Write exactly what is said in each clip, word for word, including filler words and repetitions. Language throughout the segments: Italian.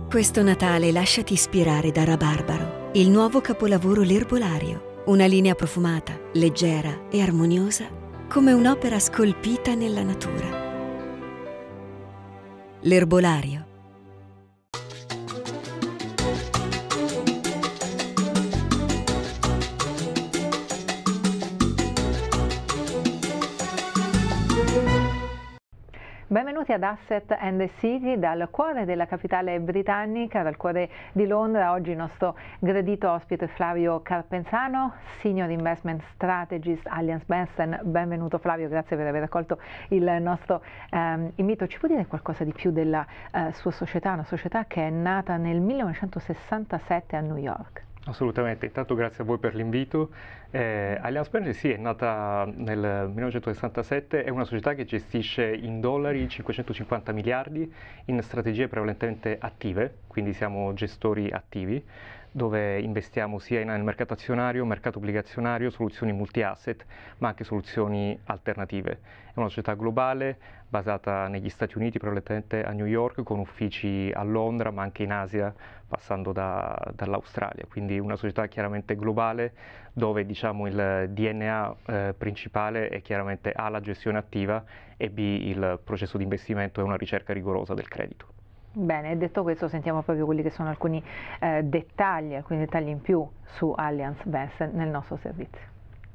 Questo Natale lasciati ispirare da Rabarbaro, il nuovo capolavoro L'Erbolario, una linea profumata, leggera e armoniosa, come un'opera scolpita nella natura. L'Erbolario. Benvenuti ad Asset and the City dal cuore della capitale britannica, dal cuore di Londra. Oggi il nostro gradito ospite è Flavio Carpenzano, Senior Investment Strategist Allianz Bernstein. Benvenuto Flavio, grazie per aver accolto il nostro ehm, invito. Ci può dire qualcosa di più della eh, sua società, una società che è nata nel millenovecentosessantasette a New York? Assolutamente, intanto grazie a voi per l'invito. Eh, Allianz Bernstein sì, è nata nel millenovecentosessantasette, è una società che gestisce in dollari cinquecentocinquanta miliardi in strategie prevalentemente attive, quindi siamo gestori attivi, dove investiamo sia nel mercato azionario, mercato obbligazionario, soluzioni multi-asset, ma anche soluzioni alternative. È una società globale, basata negli Stati Uniti, prevalentemente a New York, con uffici a Londra, ma anche in Asia, passando da, dall'Australia. Quindi una società chiaramente globale, dove diciamo il D N A eh, principale è chiaramente A, la gestione attiva, e B, il processo di investimento e una ricerca rigorosa del credito. Bene, detto questo sentiamo proprio quelli che sono alcuni eh, dettagli, alcuni dettagli in più su Allianz Bernstein nel nostro servizio.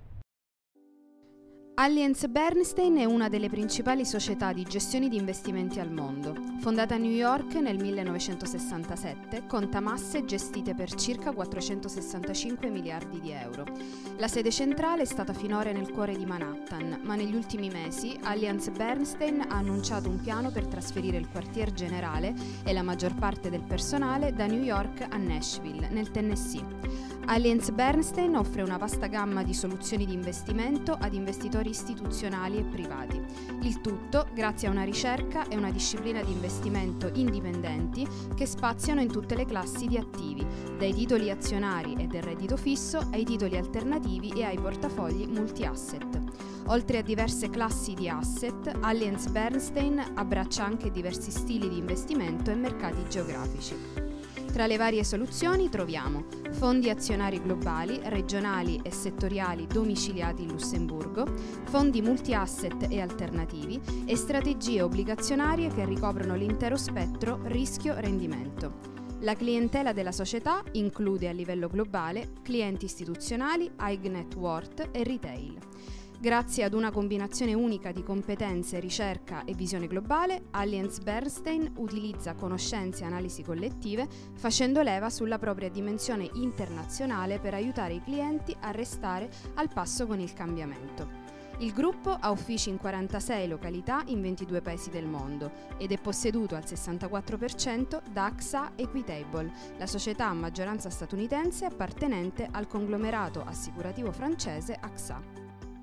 Allianz Bernstein è una delle principali società di gestione di investimenti al mondo. Fondata a New York nel millenovecentosessantasette, conta masse gestite per circa quattrocentosessantacinque miliardi di euro. La sede centrale è stata finora nel cuore di Manhattan, ma negli ultimi mesi Allianz Bernstein ha annunciato un piano per trasferire il quartier generale e la maggior parte del personale da New York a Nashville, nel Tennessee. Allianz Bernstein offre una vasta gamma di soluzioni di investimento ad investitori istituzionali e privati. Il tutto grazie a una ricerca e una disciplina di investimento indipendenti che spaziano in tutte le classi di attivi, dai titoli azionari e del reddito fisso ai titoli alternativi e ai portafogli multi-asset. Oltre a diverse classi di asset, Allianz Bernstein abbraccia anche diversi stili di investimento e mercati geografici. Tra le varie soluzioni troviamo fondi azionari globali, regionali e settoriali domiciliati in Lussemburgo, fondi multi-asset e alternativi e strategie obbligazionarie che ricoprono l'intero spettro rischio-rendimento. La clientela della società include a livello globale clienti istituzionali, high net worth e retail. Grazie ad una combinazione unica di competenze, ricerca e visione globale, Allianz Bernstein utilizza conoscenze e analisi collettive, facendo leva sulla propria dimensione internazionale per aiutare i clienti a restare al passo con il cambiamento. Il gruppo ha uffici in quarantasei località in ventidue paesi del mondo ed è posseduto al sessantaquattro per cento da A X A Equitable, la società a maggioranza statunitense appartenente al conglomerato assicurativo francese A X A.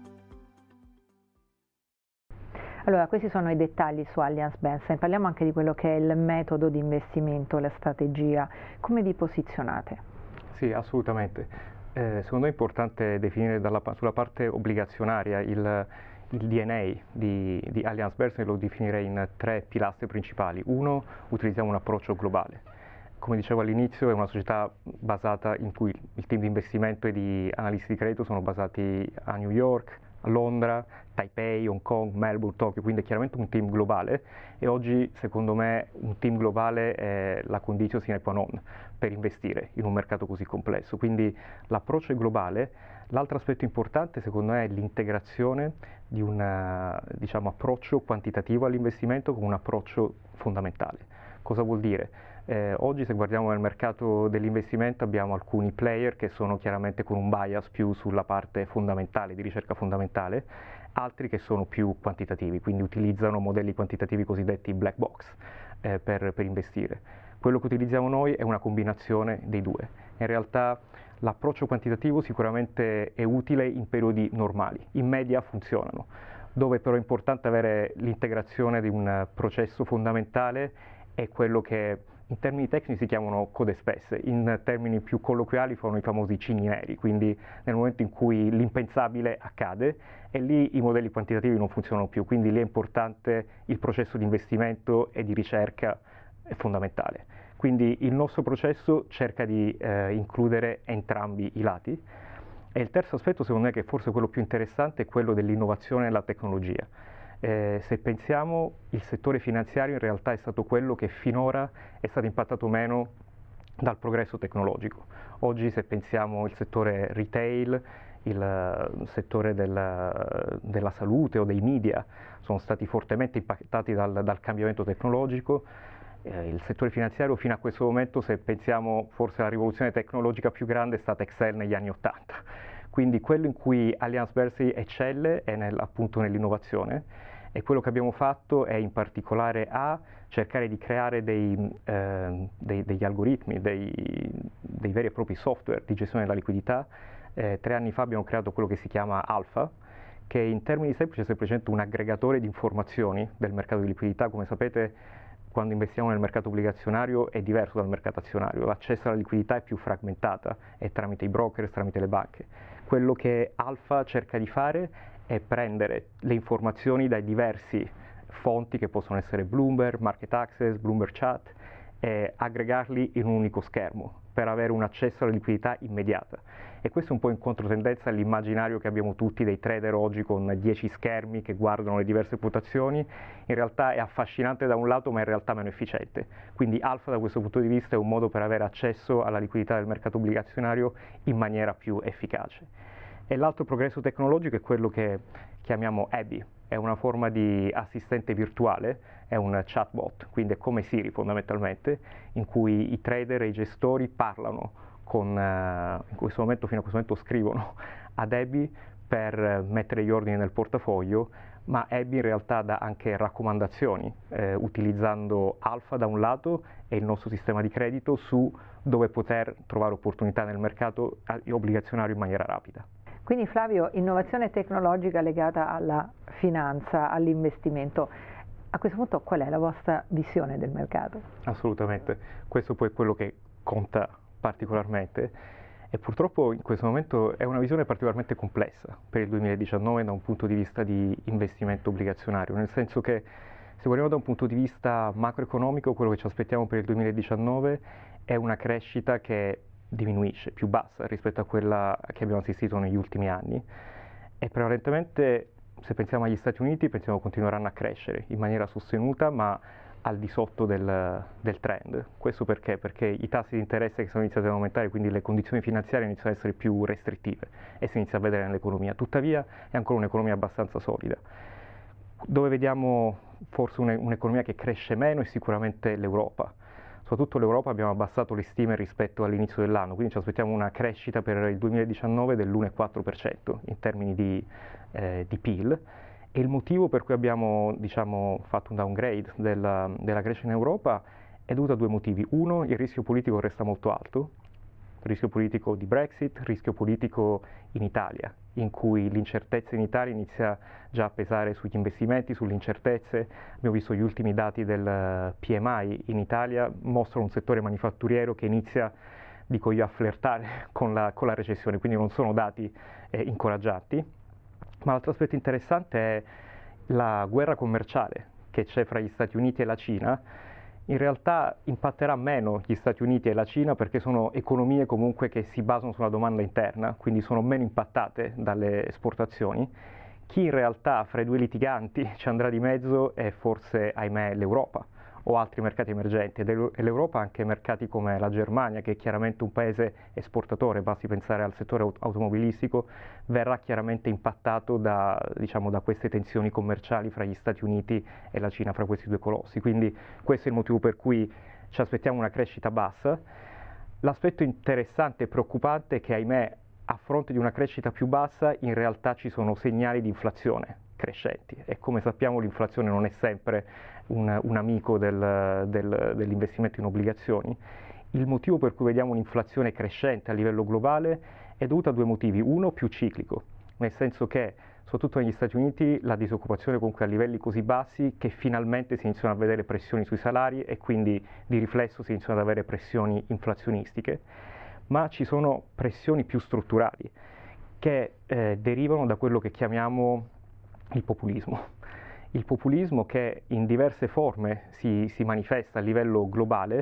Allora, questi sono i dettagli su Allianz Bernstein. Parliamo anche di quello che è il metodo di investimento, la strategia. Come vi posizionate? Sì, assolutamente. Eh, secondo me è importante definire dalla, sulla parte obbligazionaria il, il D N A di, di Allianz Bernstein, lo definirei in tre pilastri principali. Uno, utilizziamo un approccio globale. Come dicevo all'inizio, è una società basata in cui il team di investimento e di analisti di credito sono basati a New York, a Londra, Taipei, Hong Kong, Melbourne, Tokyo, quindi è chiaramente un team globale e oggi secondo me un team globale è la condizione sine qua non per investire in un mercato così complesso, quindi l'approccio è globale. L'altro aspetto importante secondo me è l'integrazione di un diciamo, approccio quantitativo all'investimento con un approccio fondamentale. Cosa vuol dire? Eh, oggi se guardiamo nel mercato dell'investimento abbiamo alcuni player che sono chiaramente con un bias più sulla parte fondamentale, di ricerca fondamentale, altri che sono più quantitativi, quindi utilizzano modelli quantitativi cosiddetti black box eh, per, per investire. Quello che utilizziamo noi è una combinazione dei due. In realtà l'approccio quantitativo sicuramente è utile in periodi normali, in media funzionano, dove però è importante avere l'integrazione di un processo fondamentale è quello che in termini tecnici si chiamano code spesse, in termini più colloquiali sono i famosi cigni neri, quindi nel momento in cui l'impensabile accade e lì i modelli quantitativi non funzionano più, quindi lì è importante il processo di investimento e di ricerca è fondamentale. Quindi il nostro processo cerca di eh, includere entrambi i lati. E il terzo aspetto, secondo me, che è forse quello più interessante, è quello dell'innovazione e la tecnologia. Eh, se pensiamo, il settore finanziario in realtà è stato quello che finora è stato impattato meno dal progresso tecnologico. Oggi, se pensiamo al settore retail, il settore della, della salute o dei media sono stati fortemente impattati dal, dal cambiamento tecnologico. Eh, il settore finanziario fino a questo momento, se pensiamo, forse la rivoluzione tecnologica più grande è stata Excel negli anni Ottanta. Quindi quello in cui Allianz Berkeley eccelle è nel, appunto nell'innovazione, e quello che abbiamo fatto è in particolare a cercare di creare dei, eh, dei, degli algoritmi, dei, dei veri e propri software di gestione della liquidità. Eh, tre anni fa abbiamo creato quello che si chiama Alpha, che in termini semplici è semplicemente un aggregatore di informazioni del mercato di liquidità. Come sapete, quando investiamo nel mercato obbligazionario è diverso dal mercato azionario, l'accesso alla liquidità è più fragmentata, è tramite i broker, tramite le banche. Quello che Alpha cerca di fare è prendere le informazioni dai diversi fonti, che possono essere Bloomberg, Market Access, Bloomberg Chat, e aggregarli in un unico schermo per avere un accesso alla liquidità immediata. E questo è un po' in controtendenza all'immaginario che abbiamo tutti dei trader oggi con dieci schermi che guardano le diverse quotazioni. In realtà è affascinante da un lato, ma in realtà meno efficiente. Quindi Alpha da questo punto di vista è un modo per avere accesso alla liquidità del mercato obbligazionario in maniera più efficace. E l'altro progresso tecnologico è quello che chiamiamo Abby, è una forma di assistente virtuale, è un chatbot, quindi è come Siri fondamentalmente, in cui i trader e i gestori parlano con, uh, in questo momento, fino a questo momento scrivono ad Abby per mettere gli ordini nel portafoglio, ma Abby in realtà dà anche raccomandazioni, eh, utilizzando Alpha da un lato e il nostro sistema di credito su dove poter trovare opportunità nel mercato obbligazionario in maniera rapida. Quindi Flavio, innovazione tecnologica legata alla finanza, all'investimento. A questo punto qual è la vostra visione del mercato? Assolutamente, questo poi è quello che conta particolarmente, e purtroppo in questo momento è una visione particolarmente complessa per il duemiladiciannove da un punto di vista di investimento obbligazionario, nel senso che se guardiamo da un punto di vista macroeconomico, quello che ci aspettiamo per il duemiladiciannove è una crescita che diminuisce, più bassa rispetto a quella che abbiamo assistito negli ultimi anni, e prevalentemente, se pensiamo agli Stati Uniti, pensiamo che continueranno a crescere in maniera sostenuta, ma al di sotto del, del trend. Questo perché? Perché i tassi di interesse che sono iniziati ad aumentare, quindi le condizioni finanziarie iniziano ad essere più restrittive e si inizia a vedere nell'economia. Tuttavia è ancora un'economia abbastanza solida. Dove vediamo forse un'economia che cresce meno è sicuramente l'Europa. Soprattutto l'Europa abbiamo abbassato le stime rispetto all'inizio dell'anno, quindi ci aspettiamo una crescita per il duemiladiciannove dell'uno virgola quattro per cento in termini di, eh, di P I L, e il motivo per cui abbiamo, diciamo, fatto un downgrade della, della crescita in Europa è dovuto a due motivi. Uno, il rischio politico resta molto alto, il rischio politico di Brexit, il rischio politico in Italia, in cui l'incertezza in Italia inizia già a pesare sugli investimenti, sulle incertezze. Abbiamo visto gli ultimi dati del P M I in Italia, mostrano un settore manifatturiero che inizia, dico io, a flirtare con la, con la recessione, quindi non sono dati eh, incoraggianti. Ma l'altro aspetto interessante è la guerra commerciale che c'è fra gli Stati Uniti e la Cina. In realtà impatterà meno gli Stati Uniti e la Cina perché sono economie comunque che si basano sulla domanda interna, quindi sono meno impattate dalle esportazioni. Chi in realtà fra i due litiganti ci andrà di mezzo è forse, ahimè, l'Europa o altri mercati emergenti, e l'Europa anche mercati come la Germania, che è chiaramente un paese esportatore, basti pensare al settore automobilistico, verrà chiaramente impattato da, diciamo, da queste tensioni commerciali fra gli Stati Uniti e la Cina, fra questi due colossi. Quindi questo è il motivo per cui ci aspettiamo una crescita bassa. L'aspetto interessante e preoccupante è che, ahimè, a fronte di una crescita più bassa, in realtà ci sono segnali di inflazione crescenti, e come sappiamo l'inflazione non è sempre un, un amico del, del, dell'investimento in obbligazioni. Il motivo per cui vediamo un'inflazione crescente a livello globale è dovuto a due motivi. Uno, più ciclico, nel senso che soprattutto negli Stati Uniti la disoccupazione comunque a livelli così bassi che finalmente si iniziano a vedere pressioni sui salari, e quindi di riflesso si iniziano ad avere pressioni inflazionistiche, ma ci sono pressioni più strutturali che eh, derivano da quello che chiamiamo il populismo. Il populismo, che in diverse forme si, si manifesta a livello globale,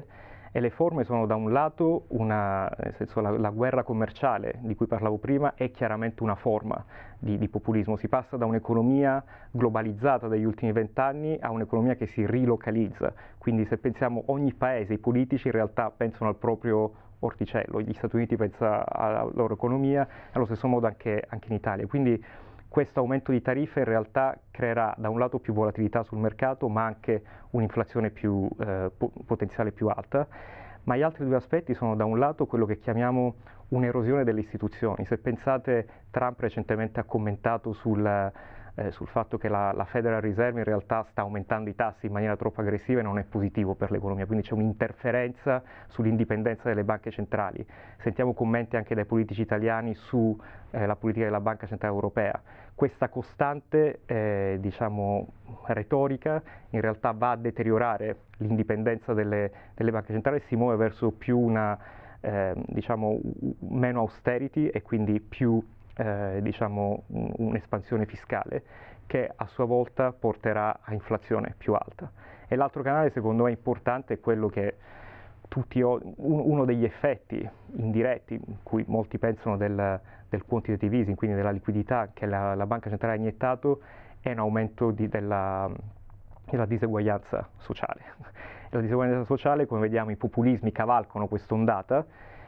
E le forme sono da un lato una, nel senso la, la guerra commerciale di cui parlavo prima è chiaramente una forma di, di populismo. Si passa da un'economia globalizzata degli ultimi vent'anni a un'economia che si rilocalizza. Quindi se pensiamo ogni paese, i politici in realtà pensano al proprio orticello, gli Stati Uniti pensano alla loro economia, allo stesso modo anche, anche in Italia. Quindi questo aumento di tariffe in realtà creerà da un lato più volatilità sul mercato, ma anche un'inflazione più eh, po- potenziale più alta. Ma gli altri due aspetti sono da un lato quello che chiamiamo un'erosione delle istituzioni. Se pensate, Trump recentemente ha commentato sul, eh, sul fatto che la, la Federal Reserve in realtà sta aumentando i tassi in maniera troppo aggressiva e non è positivo per l'economia, quindi c'è un'interferenza sull'indipendenza delle banche centrali. Sentiamo commenti anche dai politici italiani su eh, la politica della Banca Centrale Europea. Questa costante eh, diciamo, retorica in realtà va a deteriorare l'indipendenza delle, delle banche centrali e si muove verso più una, eh, diciamo, meno austerity e quindi più eh, diciamo, un'espansione fiscale che a sua volta porterà a inflazione più alta. E l'altro canale secondo me importante è quello che tutti, uno degli effetti indiretti, cui molti pensano del, del quantitative easing, quindi della liquidità che la, la banca centrale ha iniettato, è un aumento di, della, della diseguaglianza sociale. La diseguaglianza sociale, come vediamo, i populismi cavalcano quest'ondata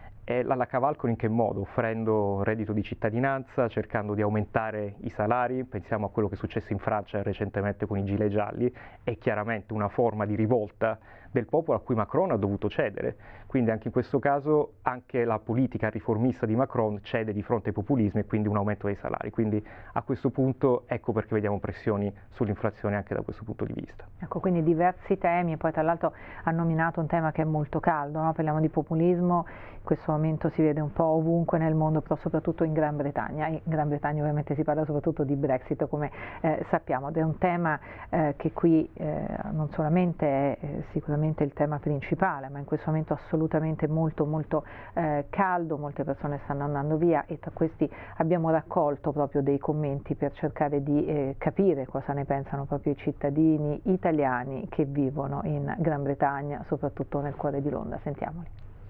e la, la cavalcano in che modo? Offrendo reddito di cittadinanza, cercando di aumentare i salari. Pensiamo a quello che è successo in Francia recentemente con i gilet gialli, è chiaramente una forma di rivolta del popolo a cui Macron ha dovuto cedere. Quindi anche in questo caso anche la politica riformista di Macron cede di fronte ai populismi e quindi un aumento dei salari. Quindi a questo punto ecco perché vediamo pressioni sull'inflazione anche da questo punto di vista. Ecco, quindi diversi temi, e poi tra l'altro ha nominato un tema che è molto caldo, no? Parliamo di populismo, in questo momento si vede un po' ovunque nel mondo, però soprattutto in Gran Bretagna. In Gran Bretagna ovviamente si parla soprattutto di Brexit, come eh, sappiamo, ed è un tema eh, che qui eh, non solamente è eh, sicuramente il tema principale, ma in questo momento assolutamente molto molto eh, caldo, molte persone stanno andando via e tra questi abbiamo raccolto proprio dei commenti per cercare di eh, capire cosa ne pensano proprio i cittadini italiani che vivono in Gran Bretagna, soprattutto nel cuore di Londra. Sentiamoli.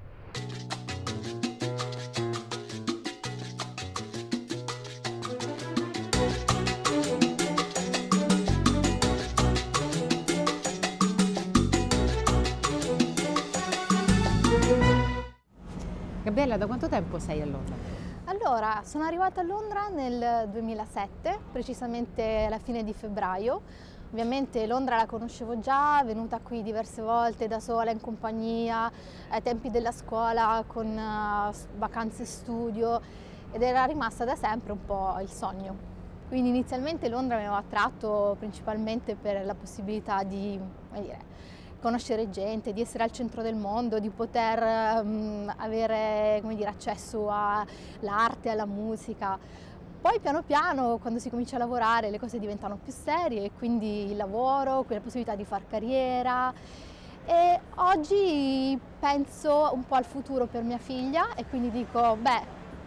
Gabriella, da quanto tempo sei a Londra? Allora, sono arrivata a Londra nel duemilasette, precisamente alla fine di febbraio. Ovviamente Londra la conoscevo già, venuta qui diverse volte da sola, in compagnia, ai tempi della scuola, con uh, vacanze studio, ed era rimasta da sempre un po' il sogno. Quindi inizialmente Londra mi aveva attratto principalmente per la possibilità di, come dire, conoscere gente, di essere al centro del mondo, di poter um, avere, come dire, accesso all'arte, alla musica. Poi piano piano, quando si comincia a lavorare, le cose diventano più serie e quindi il lavoro, la possibilità di far carriera. E oggi penso un po' al futuro per mia figlia e quindi dico, beh,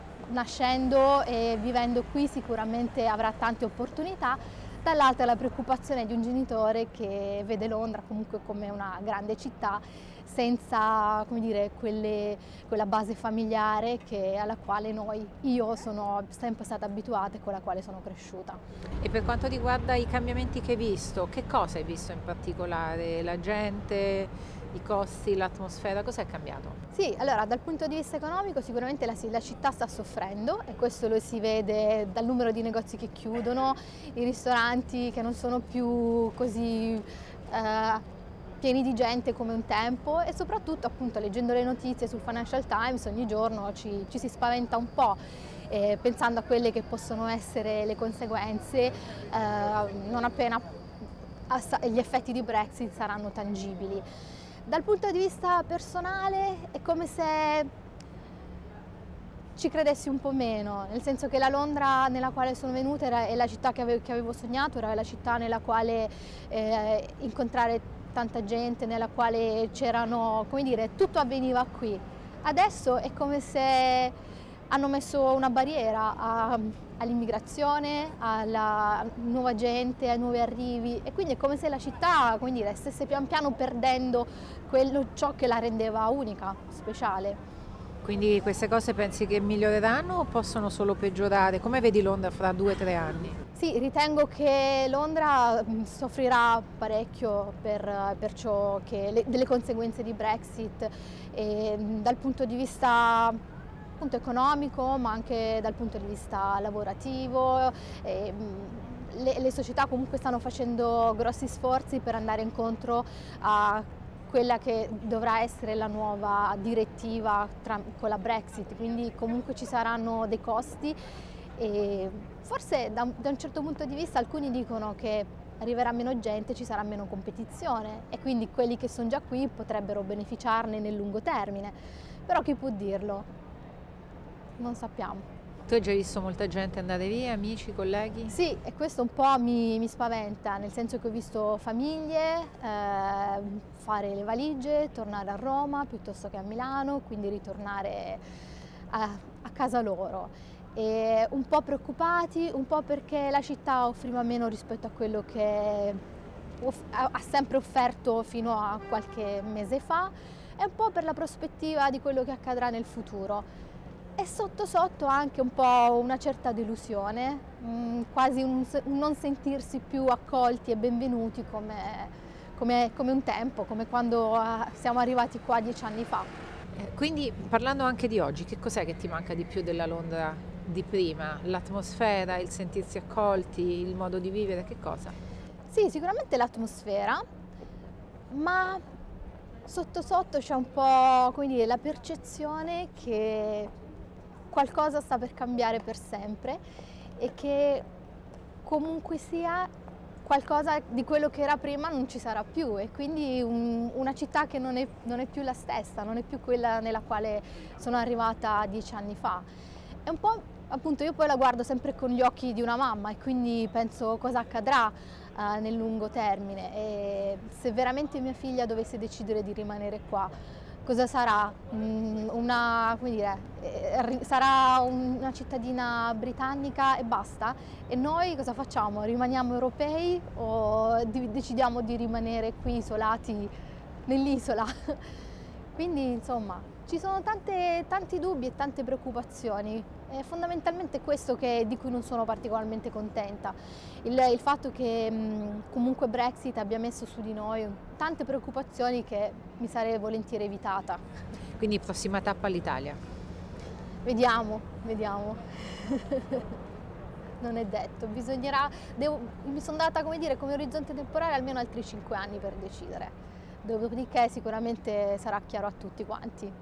nascendo e vivendo qui sicuramente avrà tante opportunità. Dall'altra la preoccupazione di un genitore che vede Londra comunque come una grande città senza, come dire, quelle, quella base familiare che, alla quale noi, io sono sempre stata abituata e con la quale sono cresciuta. E per quanto riguarda i cambiamenti che hai visto, che cosa hai visto in particolare? La gente, i costi, l'atmosfera, cosa è cambiato? Sì, allora dal punto di vista economico sicuramente la, la città sta soffrendo e questo lo si vede dal numero di negozi che chiudono, i ristoranti che non sono più così eh, pieni di gente come un tempo e soprattutto appunto leggendo le notizie sul Financial Times ogni giorno ci, ci si spaventa un po'. Eh, pensando a quelle che possono essere le conseguenze eh, non appena gli effetti di Brexit saranno tangibili. Dal punto di vista personale è come se ci credessi un po' meno, nel senso che la Londra nella quale sono venuta era, è la città che avevo, che avevo sognato, era la città nella quale eh, incontrare tanta gente, nella quale c'erano, come dire, tutto avveniva qui. Adesso è come se hanno messo una barriera a, all'immigrazione, alla nuova gente, ai nuovi arrivi, e quindi è come se la città, come dire, stesse pian piano perdendo quello, ciò che la rendeva unica, speciale. Quindi queste cose pensi che miglioreranno o possono solo peggiorare? Come vedi Londra fra due o tre anni? Sì, ritengo che Londra soffrirà parecchio per, per ciò che le, delle conseguenze di Brexit, e dal punto di vista appunto economico, ma anche dal punto di vista lavorativo. E, le, le società comunque stanno facendo grossi sforzi per andare incontro a quella che dovrà essere la nuova direttiva tra, con la Brexit, quindi comunque ci saranno dei costi, e forse da, da un certo punto di vista alcuni dicono che arriverà meno gente, ci sarà meno competizione, e quindi quelli che sono già qui potrebbero beneficiarne nel lungo termine, però chi può dirlo? Non sappiamo. Tu hai già visto molta gente andare via, amici, colleghi? Sì, e questo un po' mi, mi spaventa, nel senso che ho visto famiglie eh, fare le valigie, tornare a Roma piuttosto che a Milano, quindi ritornare a, a casa loro. E un po' preoccupati, un po' perché la città offriva meno rispetto a quello che ha sempre offerto fino a qualche mese fa, e un po' per la prospettiva di quello che accadrà nel futuro. E sotto sotto anche un po' una certa delusione, mh, quasi un, un non sentirsi più accolti e benvenuti come, come, come un tempo, come quando uh, siamo arrivati qua dieci anni fa. Eh, quindi parlando anche di oggi, che cos'è che ti manca di più della Londra di prima? L'atmosfera, il sentirsi accolti, il modo di vivere, che cosa? Sì, sicuramente l'atmosfera, ma sotto sotto c'è un po', come dire, la percezione che qualcosa sta per cambiare per sempre, e che comunque sia qualcosa di quello che era prima non ci sarà più, e quindi un, una città che non è, non è più la stessa, non è più quella nella quale sono arrivata dieci anni fa. È un po', appunto, io poi la guardo sempre con gli occhi di una mamma, e quindi penso cosa accadrà uh, nel lungo termine, e se veramente mia figlia dovesse decidere di rimanere qua, cosa sarà? Una, come dire, sarà una cittadina britannica e basta? E noi cosa facciamo? Rimaniamo europei o decidiamo di rimanere qui isolati nell'isola? Quindi insomma ci sono tante, tanti dubbi e tante preoccupazioni. È fondamentalmente questo che, di cui non sono particolarmente contenta, il, il fatto che mh, comunque Brexit abbia messo su di noi tante preoccupazioni che mi sarei volentieri evitata. Quindi prossima tappa all'Italia? Vediamo, vediamo. Non è detto, bisognerà, devo, mi sono data, come dire, come orizzonte temporale almeno altri cinque anni per decidere, dopodiché sicuramente sarà chiaro a tutti quanti.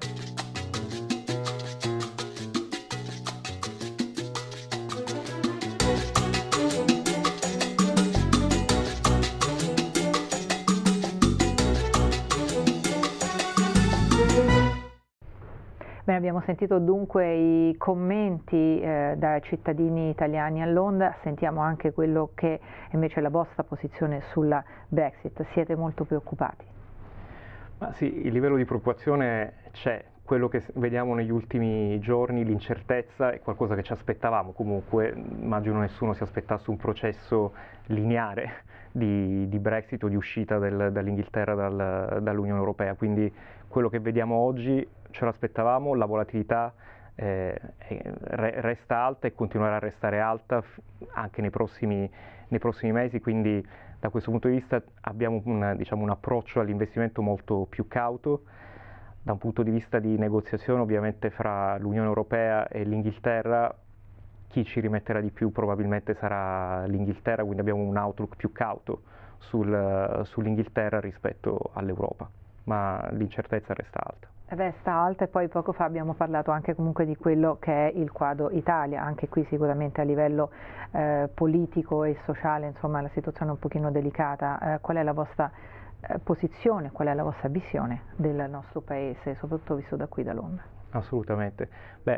Bene, abbiamo sentito dunque i commenti eh, dai cittadini italiani a Londra, sentiamo anche quello che invece è la vostra posizione sulla Brexit. Siete molto preoccupati? Ma sì, il livello di preoccupazione c'è, quello che vediamo negli ultimi giorni, l'incertezza, è qualcosa che ci aspettavamo comunque, immagino nessuno si aspettasse un processo lineare di, di Brexit o di uscita del, dall'Inghilterra dal, dall'Unione Europea, quindi quello che vediamo oggi ce l'aspettavamo, la volatilità eh, resta alta e continuerà a restare alta anche nei prossimi, nei prossimi mesi, quindi da questo punto di vista abbiamo un, diciamo, un approccio all'investimento molto più cauto. Da un punto di vista di negoziazione ovviamente fra l'Unione Europea e l'Inghilterra, chi ci rimetterà di più probabilmente sarà l'Inghilterra, quindi abbiamo un outlook più cauto sul, sull'Inghilterra rispetto all'Europa, ma l'incertezza resta alta. Resta alta, e poi poco fa abbiamo parlato anche comunque di quello che è il quadro Italia, anche qui sicuramente a livello eh, politico e sociale, insomma la situazione è un pochino delicata. Eh, qual è la vostra eh, posizione, qual è la vostra visione del nostro paese, soprattutto visto da qui da Londra? Assolutamente. Beh,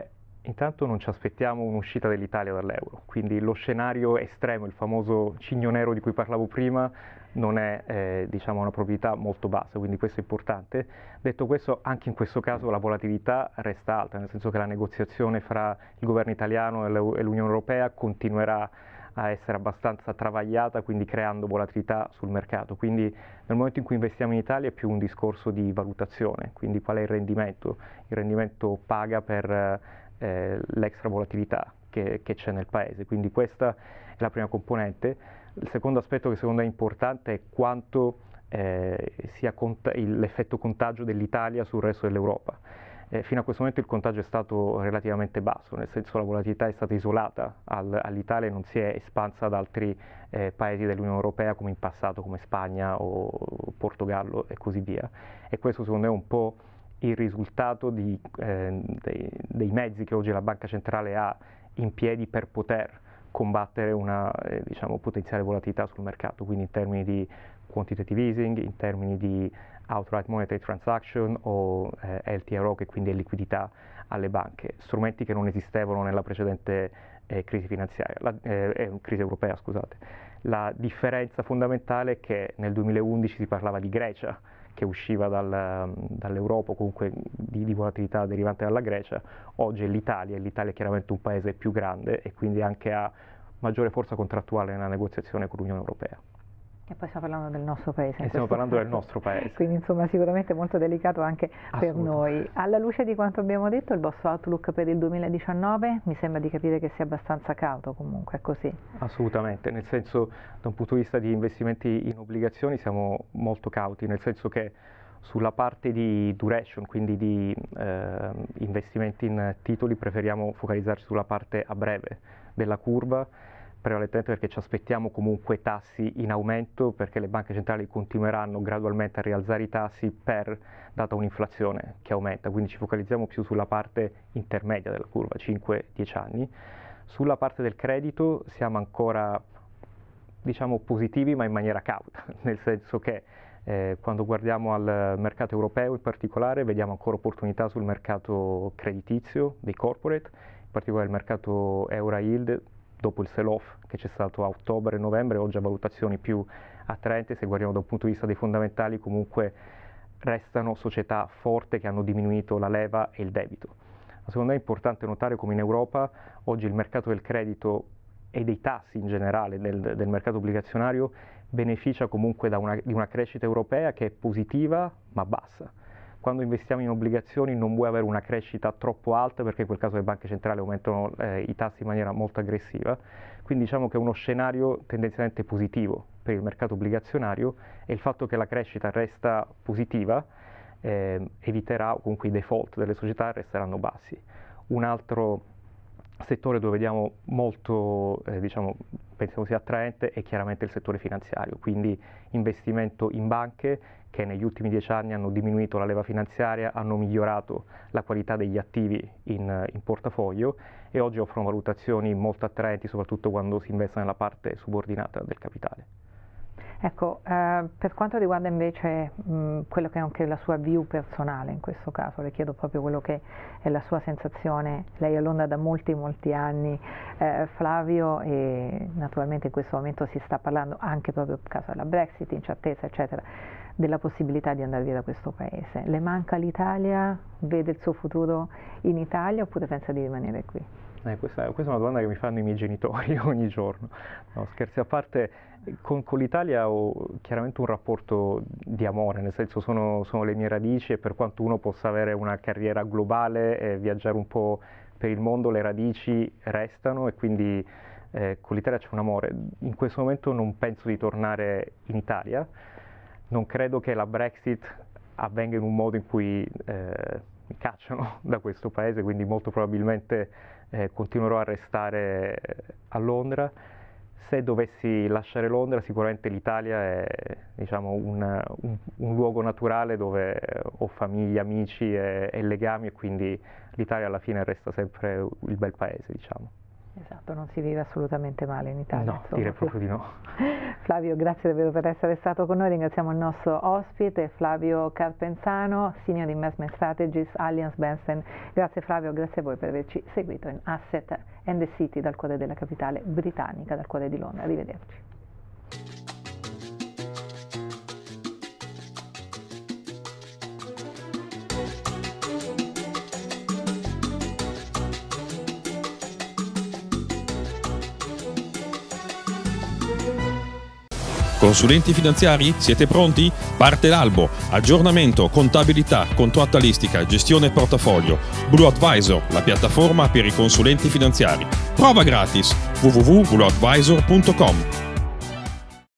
Intanto non ci aspettiamo un'uscita dell'Italia dall'euro, quindi lo scenario estremo, il famoso cigno nero di cui parlavo prima, non è eh, diciamo una probabilità molto bassa, quindi questo è importante. Detto questo, anche in questo caso la volatilità resta alta, nel senso che la negoziazione fra il governo italiano e l'Unione Europea continuerà a essere abbastanza travagliata, quindi creando volatilità sul mercato. Quindi nel momento in cui investiamo in Italia è più un discorso di valutazione, quindi qual è il rendimento? Il rendimento paga per eh, l'extra volatilità che, che c'è nel paese, quindi questa è la prima componente. Il secondo aspetto che secondo me è importante è quanto eh, sia l'effetto contagio dell'Italia sul resto dell'Europa. Eh, fino a questo momento il contagio è stato relativamente basso, nel senso la volatilità è stata isolata al, all'Italia e non si è espansa ad altri eh, paesi dell'Unione Europea come in passato, come Spagna o Portogallo e così via. E questo secondo me è un po' il risultato di, eh, dei, dei mezzi che oggi la Banca Centrale ha in piedi per poter combattere una eh, diciamo, potenziale volatilità sul mercato, quindi in termini di quantitative easing, in termini di outright monetary transaction o eh, L T R O, che quindi è liquidità alle banche, strumenti che non esistevano nella precedente eh, crisi finanziaria, la, eh, crisi europea, scusate. La differenza fondamentale è che nel duemilaundici si parlava di Grecia, che usciva dal, dall'Europa o comunque di, di volatilità derivante dalla Grecia. Oggi è l'Italia, e l'Italia è chiaramente un paese più grande e quindi anche ha maggiore forza contrattuale nella negoziazione con l'Unione Europea. E poi stiamo parlando del nostro paese. E stiamo parlando caso. del nostro paese. Quindi insomma sicuramente molto delicato anche per noi. Alla luce di quanto abbiamo detto, il vostro outlook per il duemiladiciannove mi sembra di capire che sia abbastanza cauto comunque, è così? Assolutamente, nel senso da un punto di vista di investimenti in obbligazioni siamo molto cauti, nel senso che sulla parte di duration, quindi di eh, investimenti in titoli, preferiamo focalizzarci sulla parte a breve della curva, prevalentemente perché ci aspettiamo comunque tassi in aumento, perché le banche centrali continueranno gradualmente a rialzare i tassi per, data un'inflazione che aumenta, quindi ci focalizziamo più sulla parte intermedia della curva, cinque dieci anni. Sulla parte del credito siamo ancora, diciamo, positivi ma in maniera cauta, nel senso che eh, quando guardiamo al mercato europeo in particolare vediamo ancora opportunità sul mercato creditizio dei corporate, in particolare il mercato euro yield, dopo il sell-off che c'è stato a ottobre e novembre, oggi ha valutazioni più attraenti. Se guardiamo da un punto di vista dei fondamentali, comunque restano società forti che hanno diminuito la leva e il debito. Ma secondo me è importante notare come in Europa oggi il mercato del credito e dei tassi in generale del, del mercato obbligazionario beneficia comunque da una, di una crescita europea che è positiva ma bassa. Quando investiamo in obbligazioni non vuoi avere una crescita troppo alta, perché in quel caso le banche centrali aumentano eh, i tassi in maniera molto aggressiva, quindi diciamo che è uno scenario tendenzialmente positivo per il mercato obbligazionario, e il fatto che la crescita resta positiva eh, eviterà, comunque i default delle società resteranno bassi. Un altro settore dove vediamo molto, eh, diciamo, pensiamo sia attraente è chiaramente il settore finanziario, quindi investimento in banche che negli ultimi dieci anni hanno diminuito la leva finanziaria, hanno migliorato la qualità degli attivi in, in portafoglio e oggi offrono valutazioni molto attraenti, soprattutto quando si investe nella parte subordinata del capitale. Ecco, eh, per quanto riguarda invece mh, quello che è anche la sua view personale in questo caso, le chiedo proprio quello che è la sua sensazione. Lei è a Londra da molti molti anni, eh, Flavio, e naturalmente in questo momento si sta parlando anche proprio a causa della Brexit, incertezza eccetera, della possibilità di andare via da questo paese. Le manca l'Italia? Vede il suo futuro in Italia oppure pensa di rimanere qui? Eh, questa, questa è una domanda che mi fanno i miei genitori ogni giorno. No, scherzi a parte, con, con l'Italia ho chiaramente un rapporto di amore, nel senso sono, sono le mie radici, e per quanto uno possa avere una carriera globale e viaggiare un po' per il mondo, le radici restano, e quindi eh, con l'Italia c'è un amore. In questo momento non penso di tornare in Italia, non credo che la Brexit avvenga in un modo in cui eh, mi cacciano da questo paese, quindi molto probabilmente eh, continuerò a restare a Londra. Se dovessi lasciare Londra, sicuramente l'Italia è, diciamo, un, un, un luogo naturale dove ho famiglia, amici e, e legami, e quindi l'Italia alla fine resta sempre il bel paese, diciamo. Esatto, non si vive assolutamente male in Italia. No, insomma. direi proprio di no. Flavio, grazie davvero per essere stato con noi, ringraziamo il nostro ospite Flavio Carpenzano, Senior Investment Strategist Allianz Bernstein. Grazie Flavio, grazie a voi per averci seguito in Asset and the City dal cuore della capitale britannica, dal cuore di Londra. Arrivederci. Consulenti finanziari? Siete pronti? Parte l'albo, aggiornamento, contabilità, contrattualistica, gestione portafoglio. Blue Advisor, la piattaforma per i consulenti finanziari. Prova gratis w w w punto blue advisor punto com.